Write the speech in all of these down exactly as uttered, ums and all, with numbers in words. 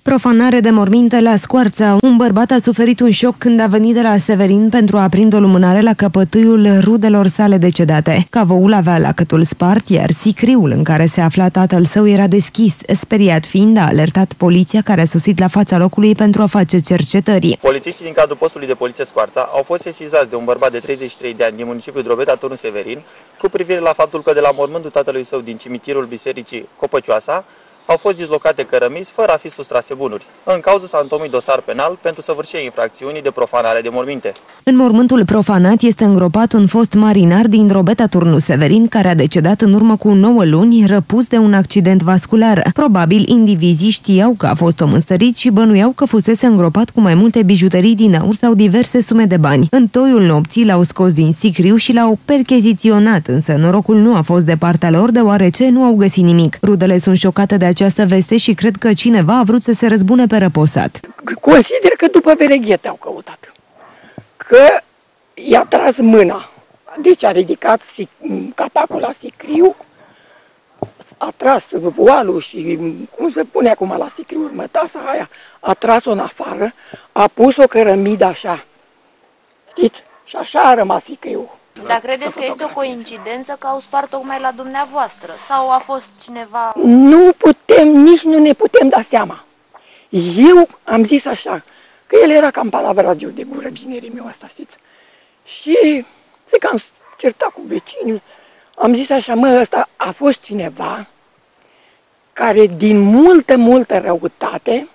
Profanare de morminte la Scoarța. Un bărbat a suferit un șoc când a venit de la Severin pentru a aprinde o lumânare la căpătâiul rudelor sale decedate. Cavoul avea lacătul spart, iar sicriul în care se afla tatăl său era deschis. Speriat fiind, a alertat poliția, care a sosit la fața locului pentru a face cercetări. Polițiștii din cadrul postului de poliție Scoarța au fost sesizați de un bărbat de treizeci și trei de ani din municipiul Drobeta, turnul Severin, cu privire la faptul că de la mormântul tatălui său din cimitirul bisericii Copăcioasa au fost dislocate cărămizi fără a fi sustrase bunuri. În cauză s-a întomit dosar penal pentru săvârșirea infracțiunii de profanare de morminte. În mormântul profanat este îngropat un fost marinar din Drobeta, turnul Severin, care a decedat în urmă cu nouă luni, răpus de un accident vascular. Probabil indivizii știau că a fost om înstărit și bănuiau că fusese îngropat cu mai multe bijuterii din aur sau diverse sume de bani. În toiul nopții l-au scos din sicriu și l-au percheziționat, însă norocul nu a fost de partea lor, deoarece nu au găsit nimic. Rudele sunt șocate de această veste și cred că cineva a vrut să se răzbune pe răposat. Consider că după vereghete au căutat. Că i-a tras mâna. Deci a ridicat capacul la sicriu, a tras voalul și, cum se pune acum la sicriu, mătasa aia, a tras-o în afară, a pus o cărămidă așa. Știți? Și așa a rămas sicriul. Dar credeți că este o coincidență că au spart tocmai la dumneavoastră? Sau a fost cineva... Nu putem, nici nu ne putem da seama. Eu am zis așa, că el era cam palavragiu de gură, ginerii meu ăsta, știți? Și zic că am certat cu vecinii, am zis așa, mă, ăsta a fost cineva care din multă, multă răutate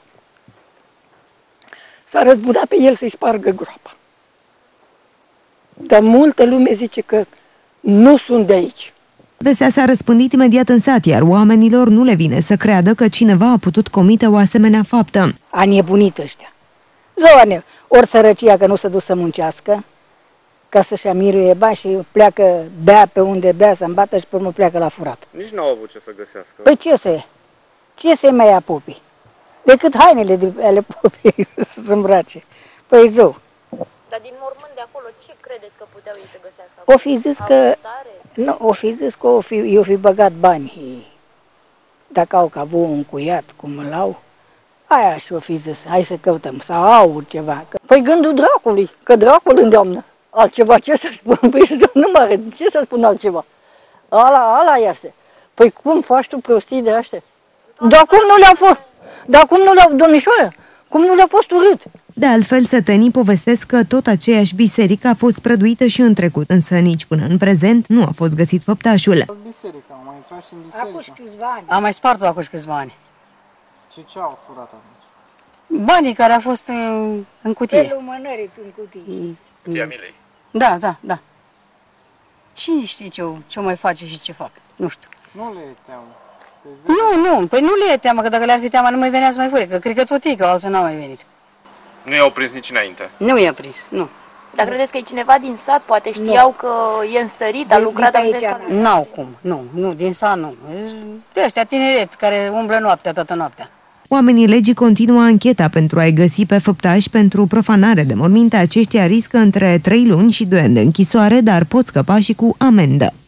s-a răzbunat pe el să-i spargă groapa. Dar multă lume zice că nu sunt de aici. Vestea s-a răspândit imediat în sat, iar oamenilor nu le vine să creadă că cineva a putut comite o asemenea faptă. A nebunit ăștia. Zoane, ori sărăcia că nu se duc să muncească, ca să-și amiruie bani și pleacă, bea pe unde bea, să îmbată și pe urmă pleacă la furat. Nici n-au avut ce să găsească. Păi ce să e? Ce să-i mai ia popii? Decât hainele de, ale popii să se îmbrace. Păi zău. Dar din mormânt de acolo, ce credeți că puteau ei să găsească? O fi zis că, nu, o fi zis că o fi, i-o fi băgat bani. Dacă au ca vouă un cuiat, cum îl au, aia și-o fi zis, hai să căutăm, sau aur ceva. Păi gândul dracului, că dracul îndeamnă. Altceva ce să spun? Păi nu mă, ce să spun altceva? Ala, ala este. Păi cum faci tu prostii de astea? Dar cum nu le-a fost? Dar cum nu le-a, domnișoară, cum nu le-a fost urât? De altfel, sătenii povestesc că tot aceeași biserică a fost prăduită și în trecut, însă nici până în prezent nu a fost găsit făptașul. Biserica, au mai intrat și în biserică. Acum câțiva ani. Am mai spart-o acum câțiva ani. Ce ce au furat atunci? Banii care au fost în, în cutie. Pe lumânării în cutie. Cutia milei. Da, da, da. Cine știe ce, ce mai face și ce fac? Nu știu. Nu le e teamă. Nu, nu, păi nu le e teamă, că dacă le-ar fi teamă nu mai venea să mai fure, că cred că tot ei, că alții n-au mai venit. Nu i-au prins nici înainte. Nu i-a prins, nu. Dar credeți că e cineva din sat? Poate știau nu. Că e înstărit, a lucrat aici? N-au cum, nu, nu, din sat nu. De ăștia tineret care umblă noaptea, toată noaptea. Oamenii legii continuă ancheta pentru a-i găsi pe făptași pentru profanare de morminte. Aceștia riscă între trei luni și doi ani de închisoare, dar pot scăpa și cu amendă.